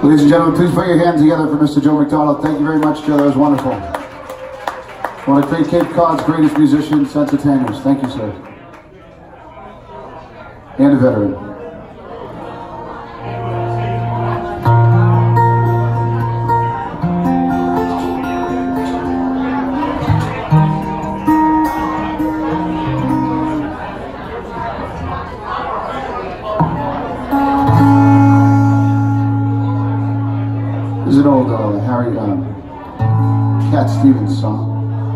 Ladies and gentlemen, please put your hands together for Mr. Joe McDonald. Thank you very much, Joe. That was wonderful. One of Cape Cod's greatest musicians, entertainers. Thank you, sir. And a veteran. This is an old Harry Cat Stevens song.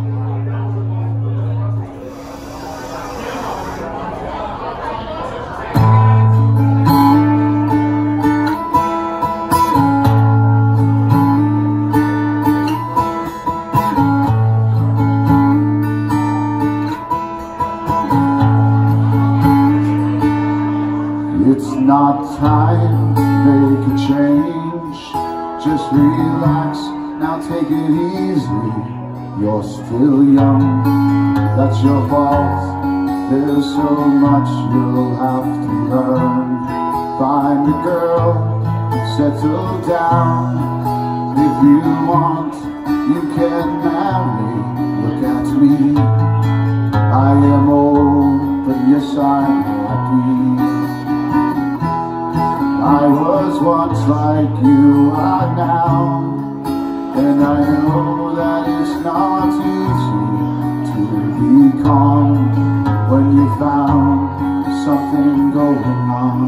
It's not time to make a change. Just relax, now take it easy. You're still young, that's your fault. There's so much you'll have to learn. Find a girl, settle down. If you want, you can marry. Look at me, I am old, but yes, I'm happy. I was once like you are now, and I know that it's not easy to be calm when you found something going on.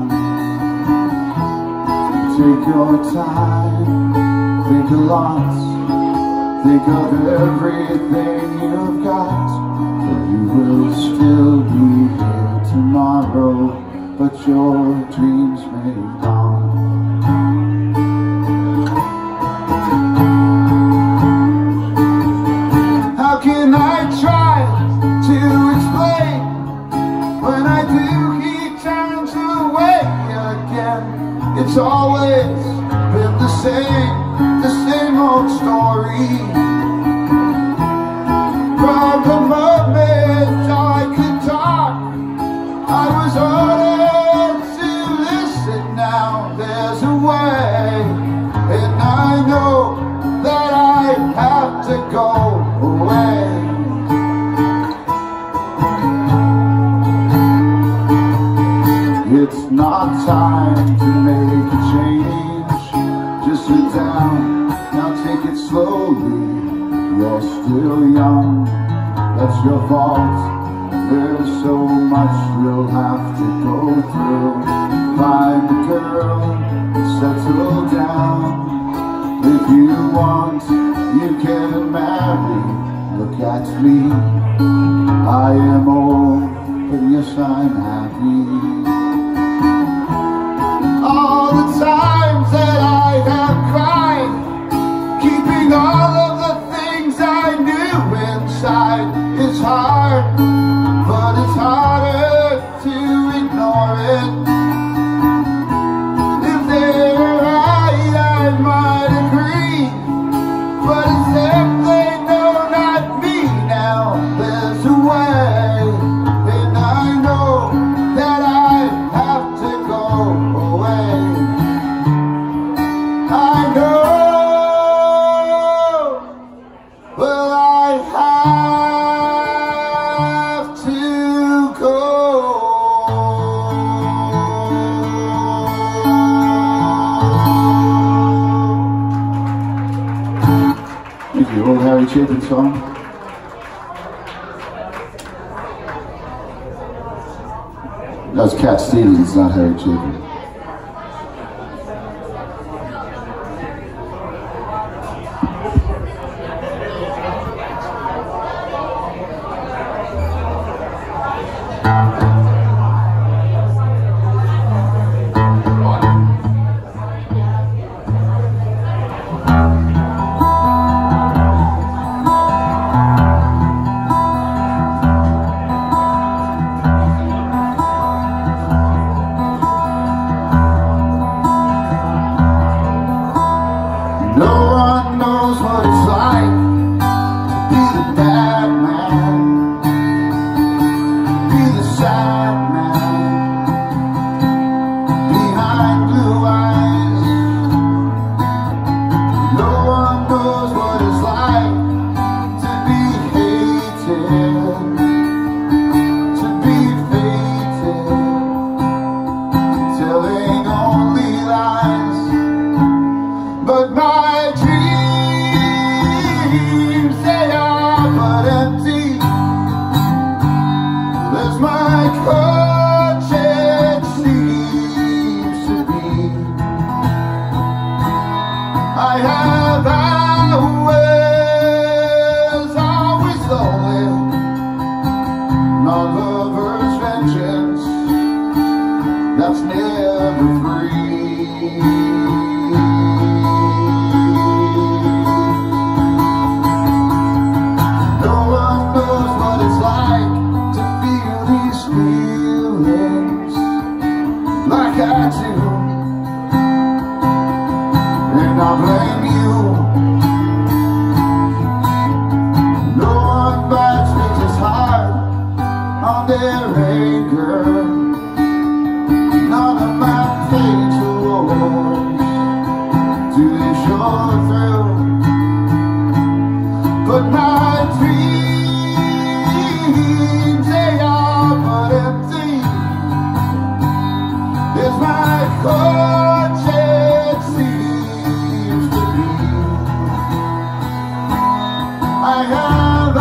Take your time, think a lot, think of everything you've got, for you will still be here tomorrow, but your dreams may not. How can I try to explain when I do, he turns away again? It's always been the same old story. From the moment I could talk, I was ordered to listen. Now there's a way, and I know that I have to go away. It's not time to make a change. Just sit down, now take it slowly. You're still young, that's your fault. There's so much you'll have to go through. Find a girl, settle down. If you want, you can marry. Look at me, I am old, but yes, I'm happy. All the times that I have cried, keeping all of the things I knew inside, it's hard, but it's harder to ignore it. If they're right, I might agree, but it's if they know not me. Now there's a way, and I know that I have to go away. I know, well, I have to go. Thank you. Old Harry Chapin song. That was Cat Stevens, not Harry Chapin. dreams, they are but empty. As my conscience seems to be, I have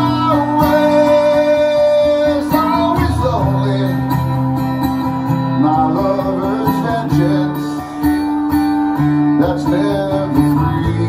hours always lonely. My lover's vengeance, that's never free.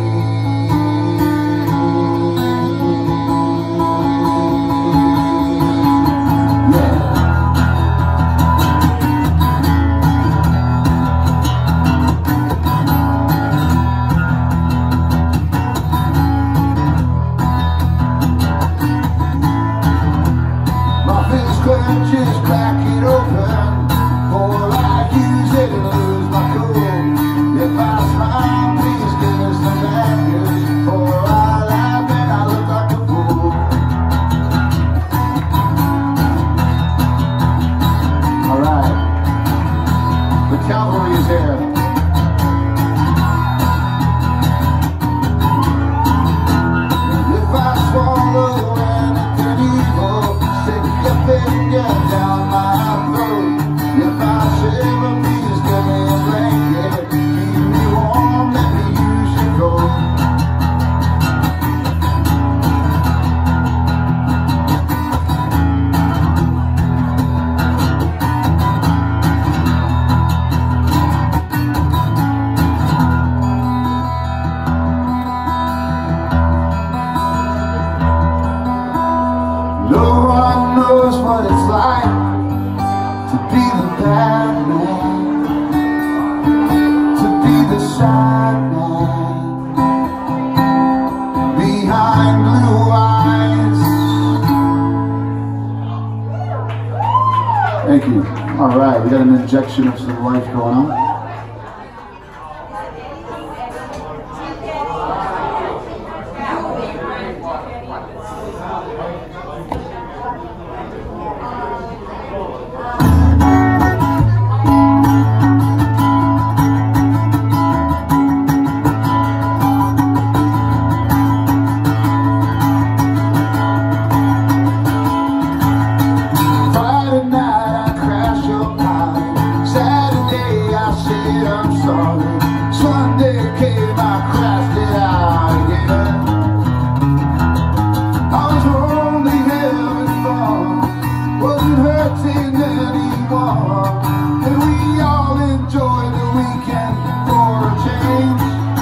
Just crack it open, or I use it and lose my cool. If I smile, please give me some bad news, or I laugh and I look like a fool. Alright, the cavalry is here. If I swallow anything evil, stick your finger down my throat. If I shiver, please give me a blanket. Keep me warm, let me use your coat. No one knows what it's like to be the bad man, to be the sad man behind blue eyes. Thank you. All right, we got an injection of some life going on. I'm sorry. Sunday came, I crashed it out again. I was only having fun, wasn't hurting anyone, and we all enjoyed the weekend for a change.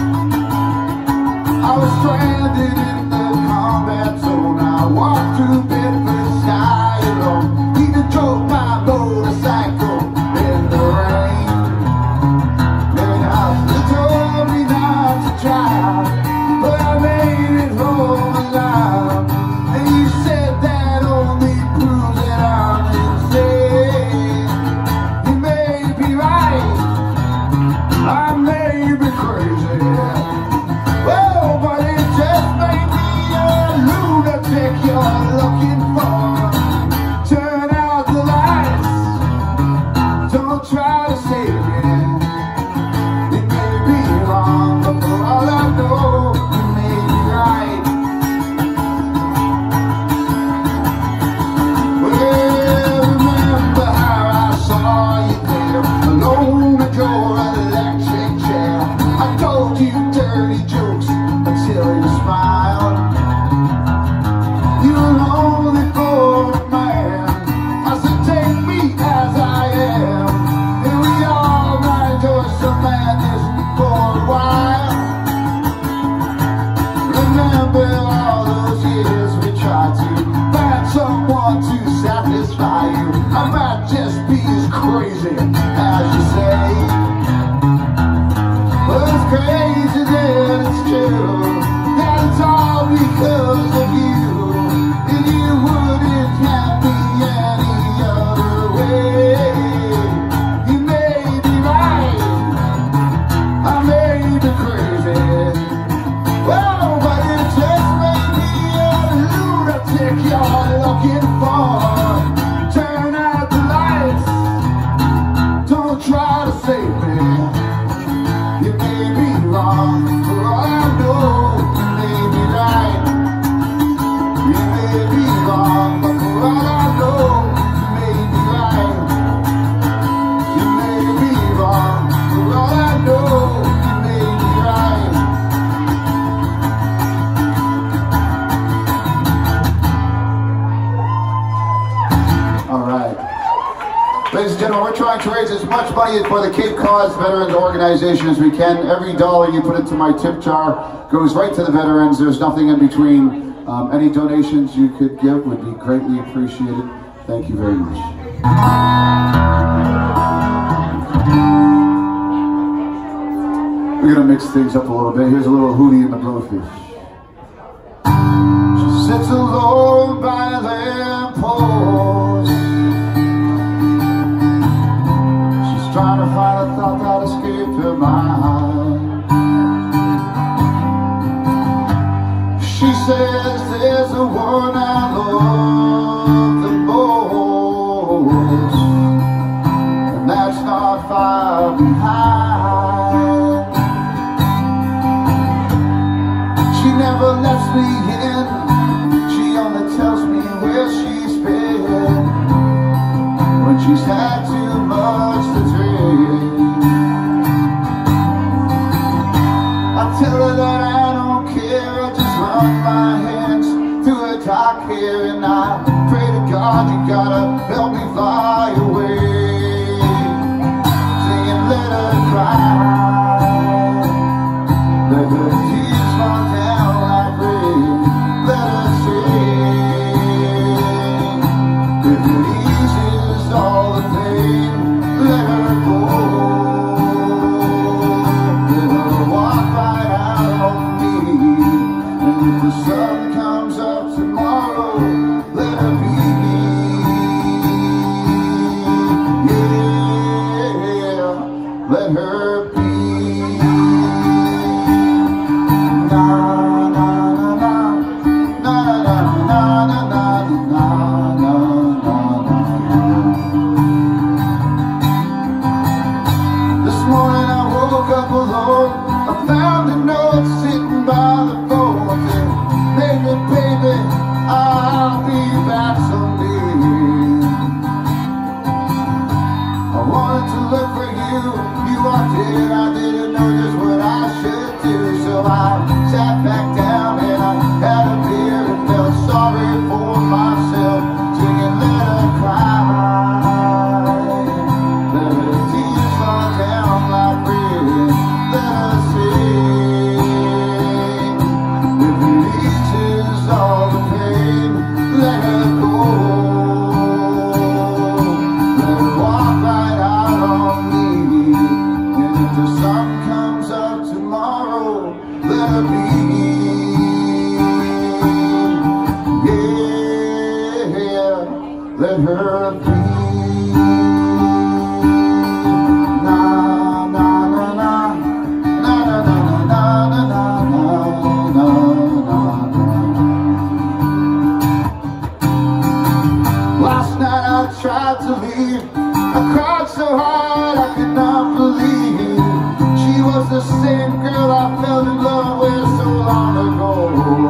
I was stranded in the combat zone. I walked through Bedford sky alone, even drove my motorcycle in the rain. But I made it home alive, and you said that only proves that I'm insane. You may be right, I may be crazy, well, but it just may be a lunatic you're looking for. Turn out the lights, don't try to save me. It may be wrong, but for all I know, you may be right. Well, remember how I saw you there, alone in your electric chair. I told you dirty jokes until you smiled. You were only for a man. I said, take me as I am, and we all might enjoy some madness for a while. Remember all those years we tried to find someone to satisfy you. I might just be as crazy as you say, but it's crazy that it's true, that it's all because of you, and you wouldn't have me any other way. You may be right, I may be crazy, well, but it just may be a lunatic you're looking for. Turn out the lights, don't try to save me. You may be wrong, for all I know, you may be right. Ladies and gentlemen, we're trying to raise as much money for the Cape Cod Veterans Organization as we can. Every dollar you put into my tip jar goes right to the veterans. There's nothing in between. Any donations you could give would be greatly appreciated. Thank you very much. We're gonna mix things up a little bit. Here's a little Hootie and the Blowfish. She sits alone by a lamppost. She's trying to find a thought that escaped her mind. She says there's the one I love the most, and that's not far behind. She never lets me in, she only tells me where she's been when she's had too much to drink. I tell her that I don't care, I just run my hands through her dark hair, and I pray to God you gotta help me fly away, singing let her cry, let her tears fall down like rain, let her sing, if it eases all the pain, let her go, let her walk right out on me, and if the sun comes up tomorrow, let her be, yeah, let her be. I found a note sitting by the phone saying, baby, baby, I'll be back someday. I wanted to look for you, you walked in, I didn't know just what I should do, so I sat back down and I had a beer and felt sorry for myself, singing let her cry, let her tears fall down like rain, let her sing, if it eases all the pain, let her go, let her walk right out on me, and if the sun comes up tomorrow, let her be, yeah, let her be. Last night I tried to leave, I cried so hard I could not believe she was the same girl I fell in love with so long ago.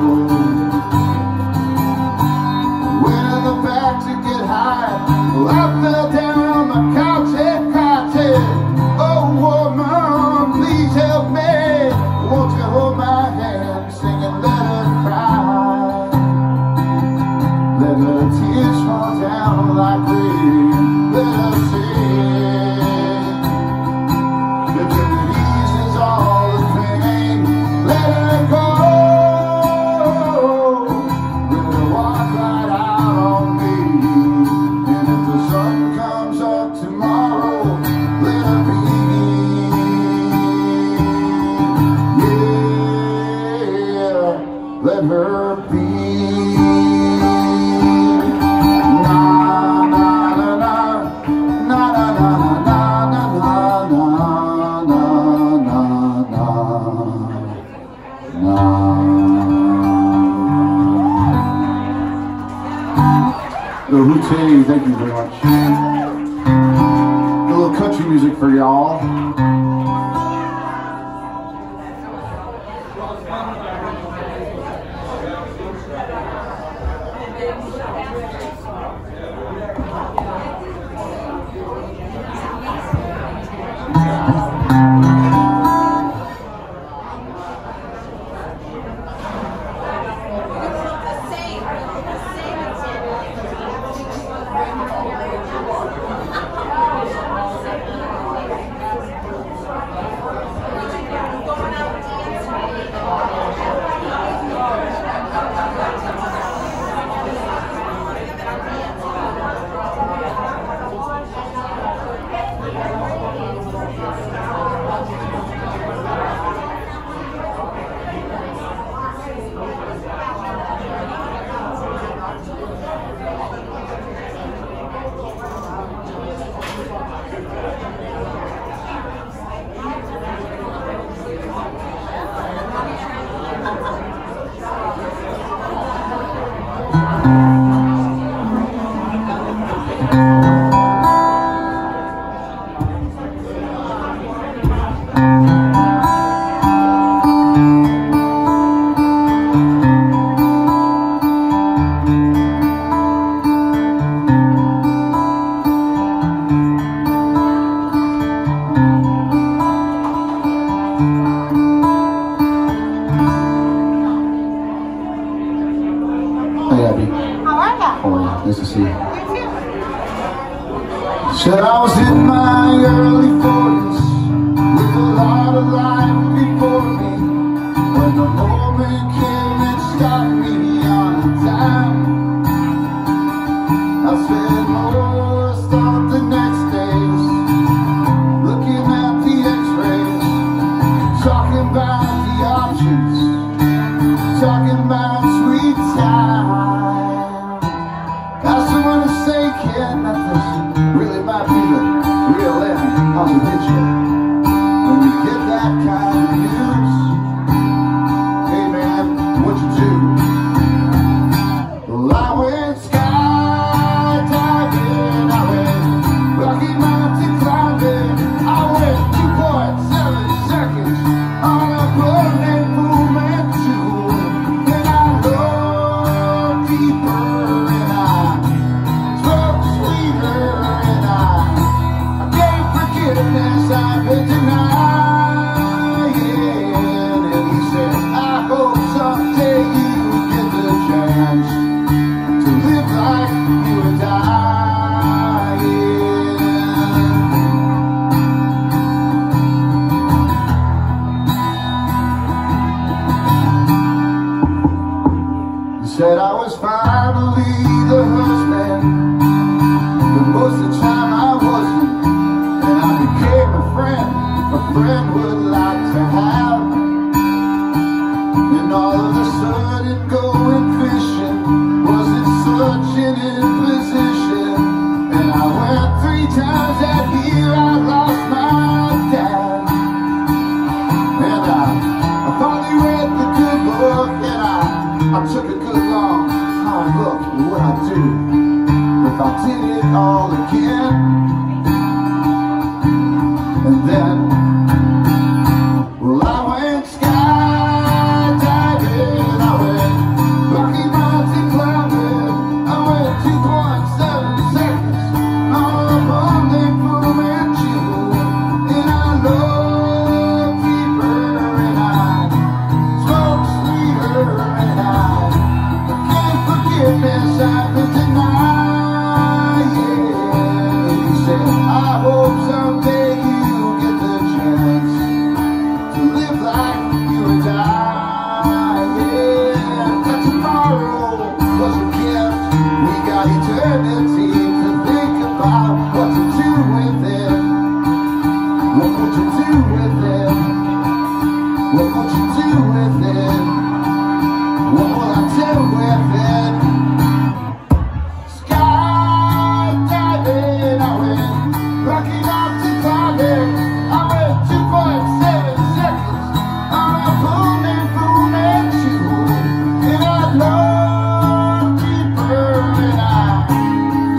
Went in the back to get high, well, I fell down on my couch and cried, said, oh woman, please help me, won't you hold my hand, singing let her cry, let her tears fall down like rain, let her sing, if it eases all the pain, let her go, let her walk right out on me, and if the sun comes up tomorrow, let her be, yeah, let her be. Hootie, thank you very much. A little country music for y'all. Debbie. How are ya? Oh yeah, nice to see you. You too. Said I was in my early 40s with a lot of life before me, when the moment came and stopped me on a dime. I spent most of the next days looking at the x-rays, talking about the options, talking about sweet time. Got someone to say, kid, that this really might be the real end. How's it hit you when you get that kind of news? Hey man, what you do? Well, I went skydiving, I went Rocky Mountain climbing, I went 2.7 seconds on a burning movement too. And I looked deeper and I spoke sweeter and I gave forgiveness I've been denying. And he said, I hope someday you get the chance to live like you were dying. He said I was finally the husband, but most of the time I wasn't. And I became a friend would like to have. And all of a sudden going fishing wasn't such an imposition. And I went 3 times that year, I lost my dad. And I finally read the good book, and I took a good long hard look at what I'd do if I did it all again. And then, well, I went skydiving, I went Rocky Mountain climbing, I went 2.7 seconds on a burning movement too. And I looked deeper and I spoke sweeter and I gave forgiveness I've been denying. He said, I hope someday you get the chance to live like you were dying. That tomorrow was a gift. We got eternity to think about what to do with it. What would you do with it? What would you do with it? What will I do with it? Skydiving, I went Rocky Mountain climbing, I went 2.7 seconds on a burning too. And I looked deeper and I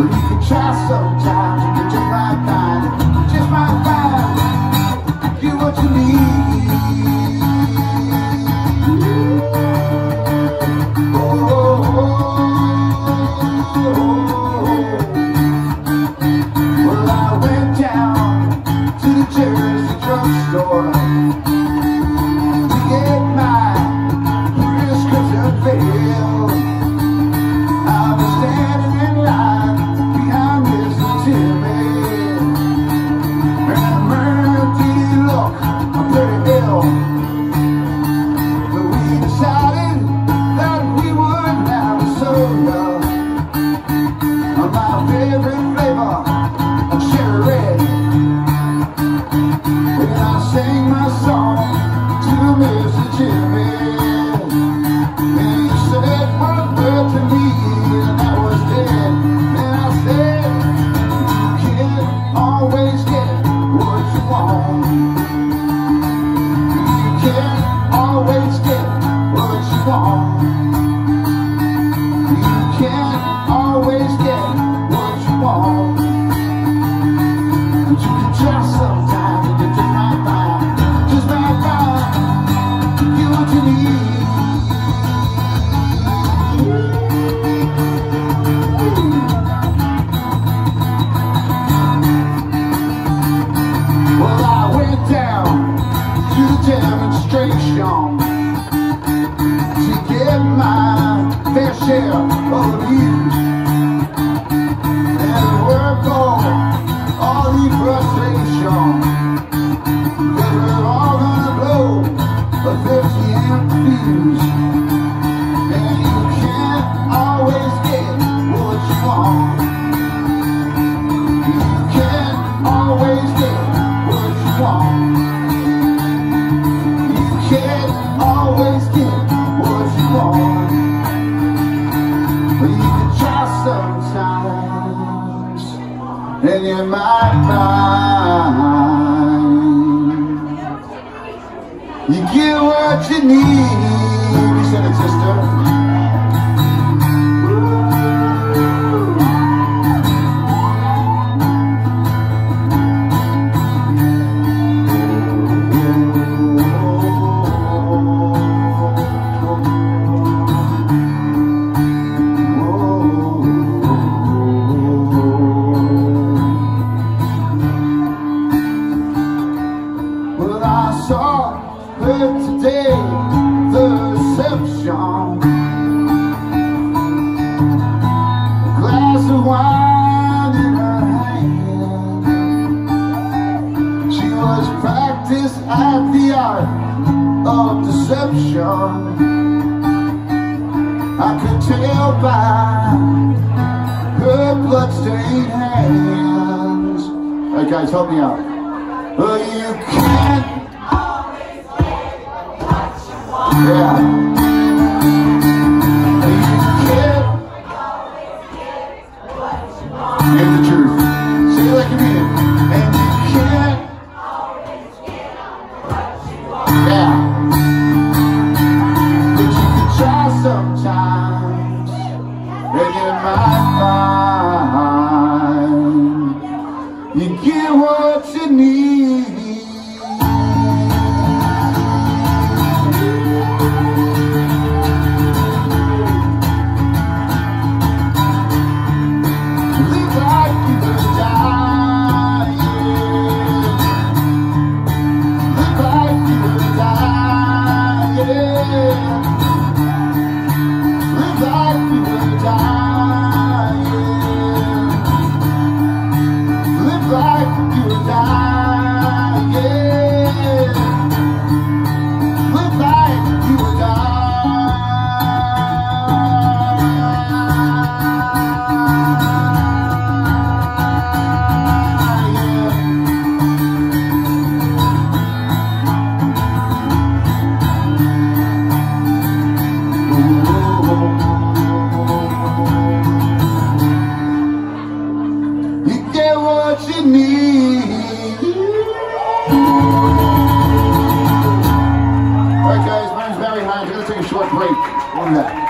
But you can try sometimes, and you just might find, get what you need. Well, I went down to the Jersey drugstore to get my prescription filled. I was standing in line behind Mr. Timmy, and Murphy look pretty ill. But we decided that we would have a soda. My favorite flavor, cherry red. And I sang my song to Mr. Jimmy, and he said one word to me, and that was dead. And I said, you can't always get what you want. You can't always get what you want. You can't always get what you want. But you can try sometimes, and you just might find, get what you need. Well, I went down to the demonstration to get my fair share of views, and work all the frustration, 'cause we're all gonna blow a 50 amp fuse. And you can't always get what you want. You can't always get what you want. You can't always get what you want. But you can try sometimes, and you might find you get what you need. You said it, sister. Saw her today, the reception. A glass of wine in her hand. She was practiced at the art of deception. I could tell by her bloodstained hands. Hey guys, help me out. Well, you can't. Yeah. You can't always get what you want. Here's the truth. Say it like you mean it. And you can't always get what you want. Yeah. But you can try sometimes, and you might find you get what you need. Alright guys, mine's very high. I'm going to take a short break on that.